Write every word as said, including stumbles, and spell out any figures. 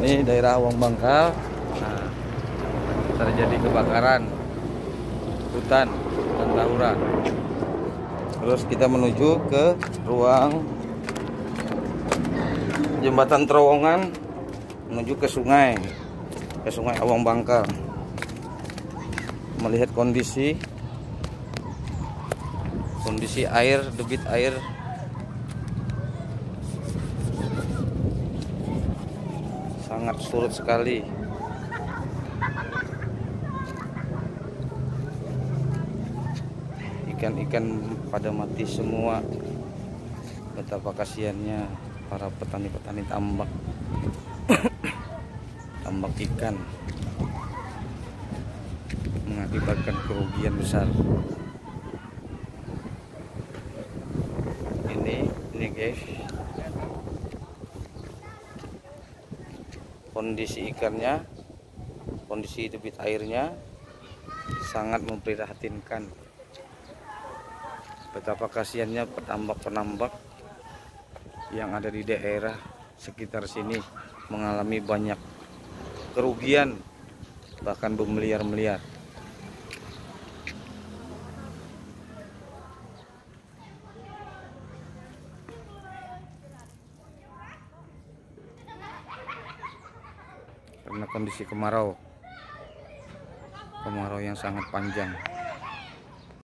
Ini daerah Awang Bangkal. Nah, terjadi kebakaran hutan dan Tahura. Terus kita menuju ke ruang jembatan terowongan menuju ke sungai, ke sungai Awang Bangkal. Melihat kondisi kondisi air, debit air sangat surut sekali. Ikan-ikan pada mati semua. Betapa kasihannya para petani-petani tambak tambak ikan, mengakibatkan kerugian besar. Ini, ini guys, kondisi ikannya, kondisi debit airnya sangat memprihatinkan. Betapa kasihannya petambak-penambak yang ada di daerah sekitar sini mengalami banyak kerugian, bahkan bermiliar-miliar. Karena kondisi kemarau, kemarau yang sangat panjang.